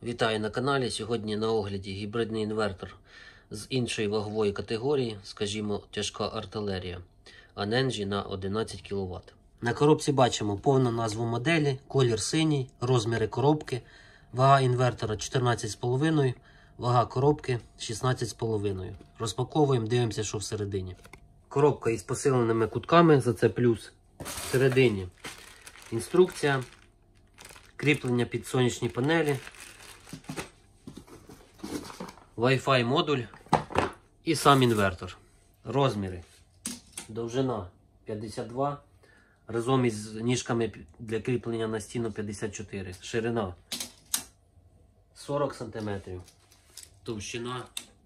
Вітаю на каналі. Сьогодні на огляді гібридний інвертор з іншої вагової категорії, скажімо, тяжка артилерія, Anenji на 11 кВт. На коробці бачимо повну назву моделі, колір синій, розміри коробки, вага інвертора 14,5, вага коробки 16,5. Розпаковуємо, дивимося, що всередині. Коробка із посиленими кутками, за це плюс. Всередині інструкція, кріплення під сонячні панелі, Wi-Fi модуль і сам інвертор. Розміри. Довжина 52, разом із ніжками для кріплення на стіну 54. Ширина 40 см. Товщина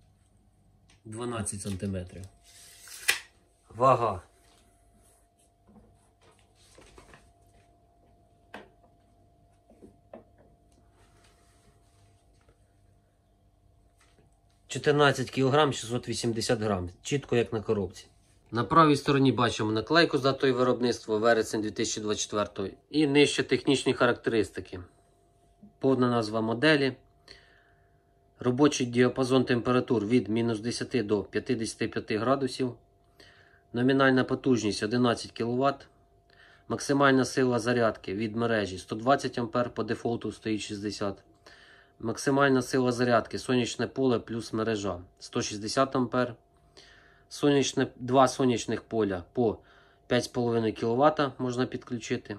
12 см. Вага 14 кг 680 г, чітко як на коробці. На правій стороні бачимо наклейку з датою виробництва вересень 2024 і нижче технічні характеристики. Повна назва моделі. Робочий діапазон температур від -10 до 55 градусів. Номінальна потужність 11 кВт. Максимальна сила зарядки від мережі 120 А, по дефолту стоїть 60. Максимальна сила зарядки сонячне поле плюс мережа 160 А. Два сонячних поля по 5,5 кВт можна підключити.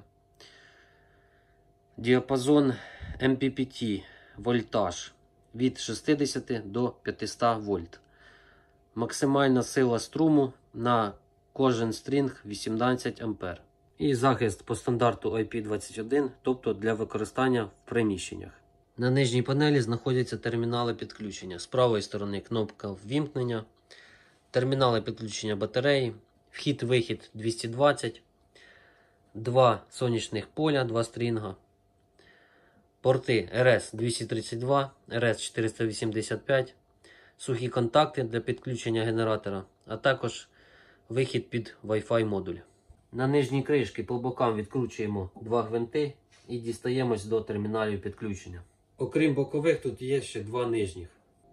Діапазон MPPT вольтаж від 60 до 500 вольт. Максимальна сила струму на кожен стрінг 18 А. І захист по стандарту IP21, тобто для використання в приміщеннях. На нижній панелі знаходяться термінали підключення. З правої сторони кнопка ввімкнення, термінали підключення батареї, вхід-вихід 220, два сонячних поля, два стрінга, порти RS232, RS485, сухі контакти для підключення генератора, а також вихід під Wi-Fi модуль. На нижній кришці по бокам відкручуємо два гвинти і дістаємось до терміналів підключення. Окрім бокових, тут є ще два нижніх.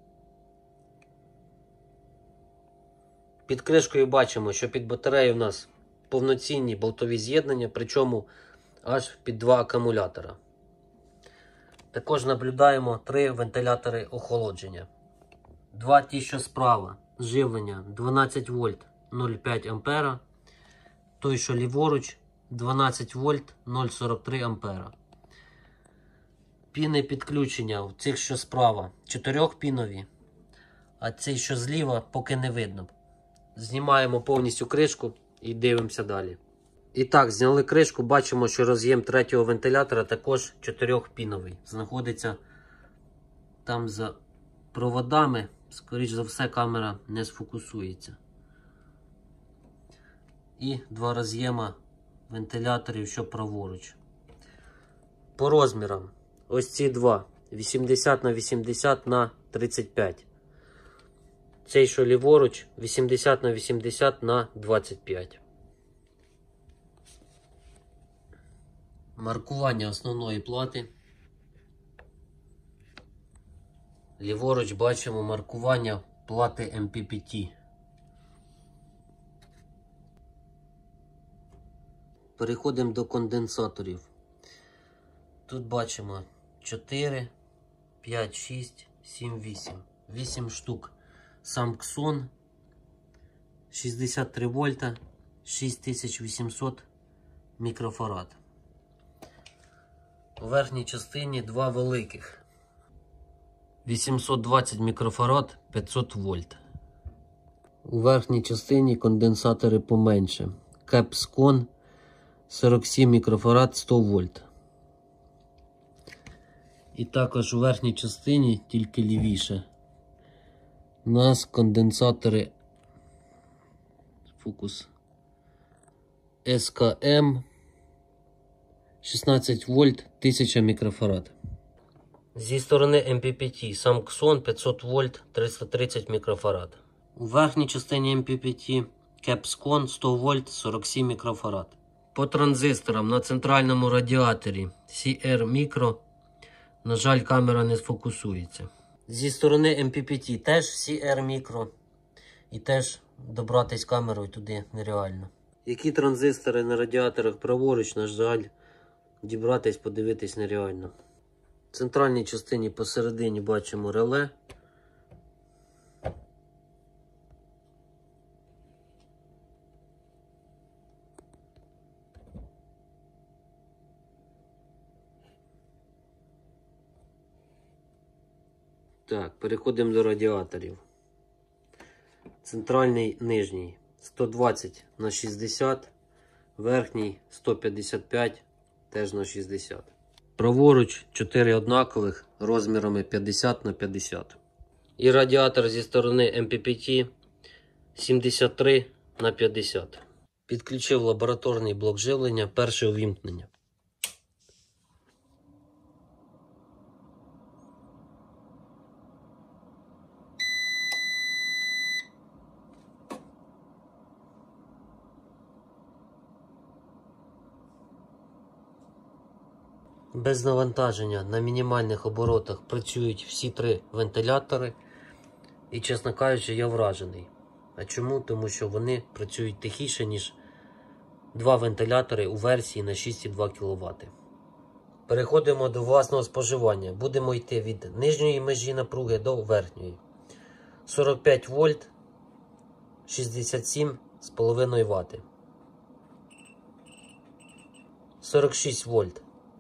Під кришкою бачимо, що під батареєю у нас повноцінні болтові з'єднання, причому аж під два акумулятора. Також наблюдаємо три вентилятори охолодження. Два ті, що справа, живлення 12 вольт 0,5 А. Той, що ліворуч, 12 вольт 0,43 А. Піни підключення у цих, що справа, 4-пінові, а цей, що зліва, поки не видно. Знімаємо повністю кришку і дивимося далі. І так, зняли кришку, бачимо, що роз'єм третього вентилятора також 4-піновий. Знаходиться там за проводами, скоріш за все, камера не сфокусується. І два роз'єма вентиляторів, що праворуч. По розмірам. Ось ці два. 80 на 80 на 35. Цей, що ліворуч, 80 на 80 на 25. Маркування основної плати. Ліворуч бачимо маркування плати MPPT. Переходимо до конденсаторів. Тут бачимо 4, 5, 6, 7, 8. 8 штук. Samsung 63 вольта, 6800 мікрофарад. У верхній частині два великих. 820 мікрофарад, 500 вольт. У верхній частині конденсатори поменше. Capscon 47 мікрофарад, 100 вольт. І також у верхній частині, тільки лівіше, у нас конденсатори фокус SKM 16 вольт, 1000 мікрофарад. Зі сторони MPPT Samsung 500 вольт, 330 мікрофарад. У верхній частині MPPT Capscon 100 вольт, 47 мікрофарад. По транзисторам на центральному радіаторі CR Micro На жаль, камера не сфокусується. Зі сторони MPPT теж CR Micro. І теж добратись камерою туди нереально. Які транзистори на радіаторах праворуч, на жаль, дібратись, подивитись нереально. В центральній частині посередині бачимо реле. Так, переходимо до радіаторів. Центральний нижній 120 на 60, верхній 155 теж на 60. Праворуч 4 однакових розмірами 50 на 50. І радіатор зі сторони MPPT 73 на 50. Підключив лабораторний блок живлення, перше увімкнення. Без навантаження на мінімальних оборотах працюють всі 3 вентилятори. І, чесно кажучи, я вражений. А чому? Тому що вони працюють тихіше, ніж 2 вентилятори у версії на 6,2 кВт. Переходимо до власного споживання. Будемо йти від нижньої межі напруги до верхньої. 45 вольт, 67,5 Вт. 46 вольт.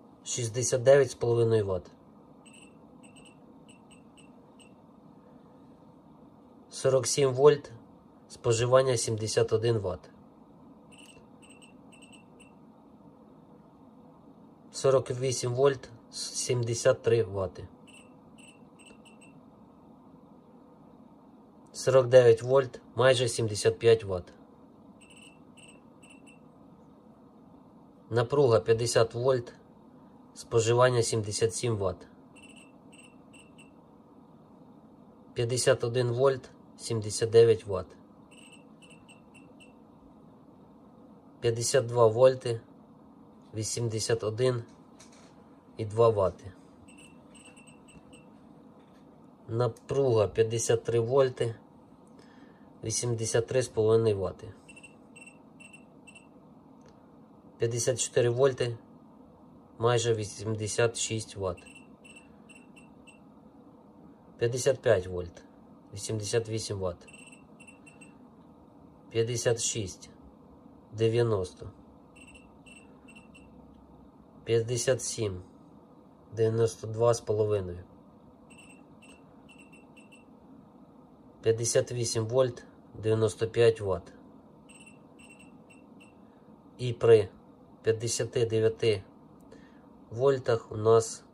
69,5 Вт. 47 вольт, споживання 71 Вт. 48 вольт, 73 Вт. 49 вольт, майже 75 Вт. Напруга 50 вольт, споживання 77 Вт. 51 вольт, 79 Вт. 52 вольти, 81,2 Вт. Напруга 53 вольти, 83,5 Вт. 54 вольти, майже 86 Вт. 55 вольт, 88 Вт. 56, 90. 57, 92,5. 58 вольт, 95 Вт. І при 59 вольтах у нас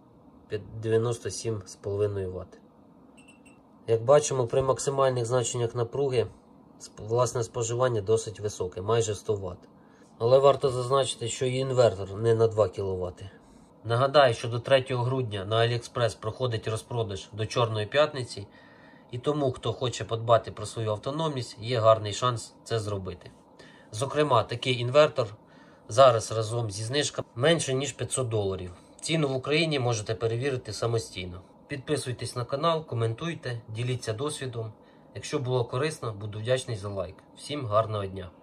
97,5 Вт. Як бачимо, при максимальних значеннях напруги власне споживання досить високе, майже 100 Вт. Але варто зазначити, що і інвертор не на 2 кВт. Нагадаю, що до 3 грудня на AliExpress проходить розпродаж до Чорної п'ятниці. І тому, хто хоче подбати про свою автономність, є гарний шанс це зробити. Зокрема, такий інвертор зараз разом зі знижками менше ніж $500. Ціну в Україні можете перевірити самостійно. Підписуйтесь на канал, коментуйте, діліться досвідом. Якщо було корисно, буду вдячний за лайк. Всім гарного дня!